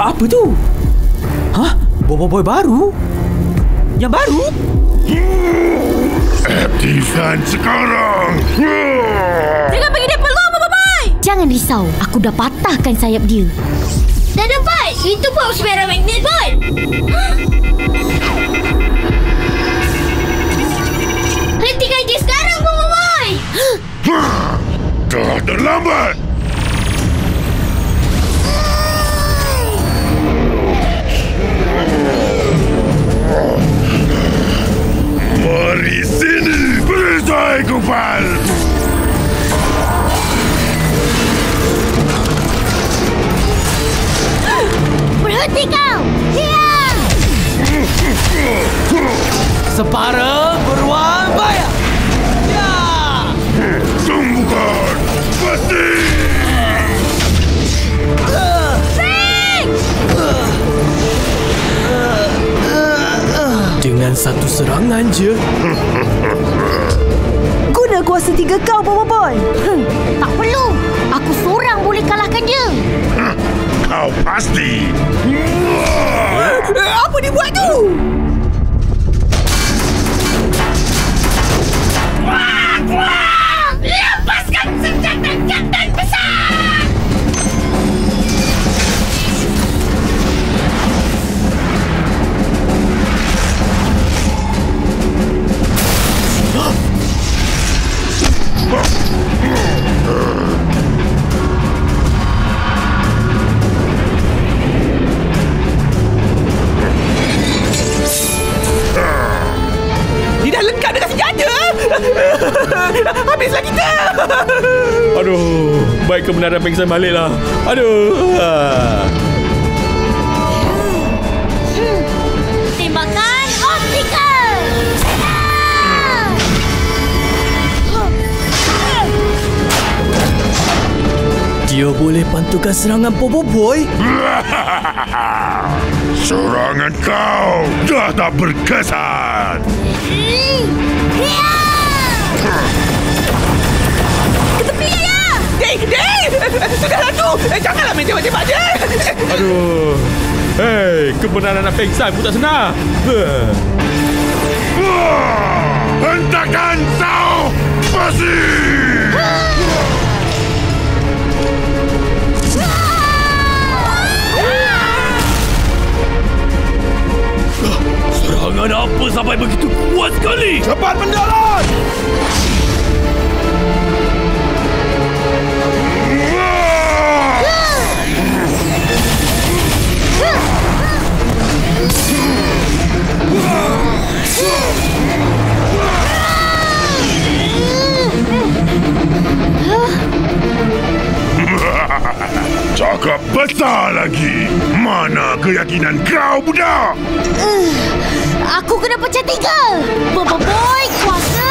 Apa tu? Hah? BoBoiBoy baru? Yang baru? Aktifkan sekarang. Jangan bagi dia peluang, BoBoiBoy. Jangan risau, aku dah patahkan sayap dia. Dah dapat. Itu box merah magnet, boy. Hentikan dia sekarang, BoBoiBoy. Dah terlambat. Mari sini, perisai kupal. Berhenti kau. Hiang. Separa beruang bayar. Ya. Tunggukan. Pasti. Dengan satu serangan je. Guna kuasa 3 kau, BoBoiBoy. Tak perlu. Aku seorang boleh kalahkan dia. Kau pasti. Apa dia buat tu? Lepaskan senjata jantan besar. Dia dah lengkap dengan senjata. Habislah kita. Aduh, baik kebenaran pengsan baliklah. Aduh. Tembakan optikal. Dia boleh pantulkan serangan BoBoiBoy. Serangan kau dah tak berkesan. Ketepian ya. Dek! Sudahlah tu! Janganlah main tembak-tembak je! Aduh. Hei, kebenaran nak pengsan pun tak senang. Hentakan kau! Pasti! Serangan apa sampai begitu kuat sekali? Cepat mendarat! Cakap besar lagi. Mana keyakinan kau, budak? Aku kena pecah 3. BoBoiBoy kuasa